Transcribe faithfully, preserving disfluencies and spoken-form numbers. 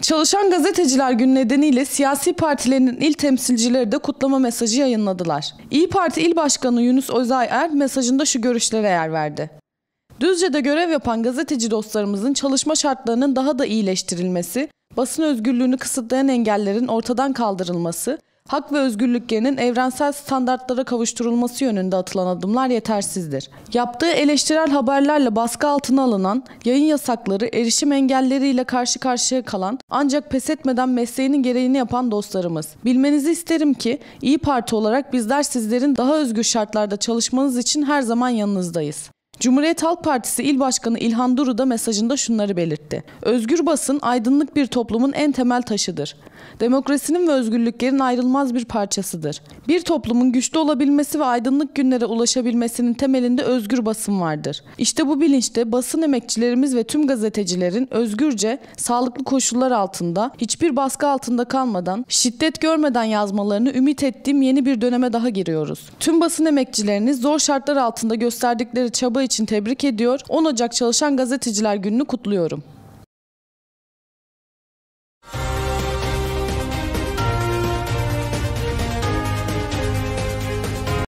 Çalışan Gazeteciler Günü nedeniyle siyasi partilerin il temsilcileri de kutlama mesajı yayınladılar. İYİ Parti İl Başkanı Yunus Özay Er mesajında şu görüşlere yer verdi. Düzce'de görev yapan gazeteci dostlarımızın çalışma şartlarının daha da iyileştirilmesi, basın özgürlüğünü kısıtlayan engellerin ortadan kaldırılması, hak ve özgürlüklerinin evrensel standartlara kavuşturulması yönünde atılan adımlar yetersizdir. Yaptığı eleştirel haberlerle baskı altına alınan, yayın yasakları, erişim engelleriyle karşı karşıya kalan, ancak pes etmeden mesleğinin gereğini yapan dostlarımız. Bilmenizi isterim ki İYİ Parti olarak bizler sizlerin daha özgür şartlarda çalışmanız için her zaman yanınızdayız. Cumhuriyet Halk Partisi İl Başkanı İlhan Duru da mesajında şunları belirtti. Özgür basın, aydınlık bir toplumun en temel taşıdır. Demokrasinin ve özgürlüklerin ayrılmaz bir parçasıdır. Bir toplumun güçlü olabilmesi ve aydınlık günlere ulaşabilmesinin temelinde özgür basın vardır. İşte bu bilinçte basın emekçilerimiz ve tüm gazetecilerin özgürce, sağlıklı koşullar altında, hiçbir baskı altında kalmadan, şiddet görmeden yazmalarını ümit ettiğim yeni bir döneme daha giriyoruz. Tüm basın emekçilerini zor şartlar altında gösterdikleri çaba için tebrik ediyor, on Ocak Çalışan Gazeteciler Günü'nü kutluyorum.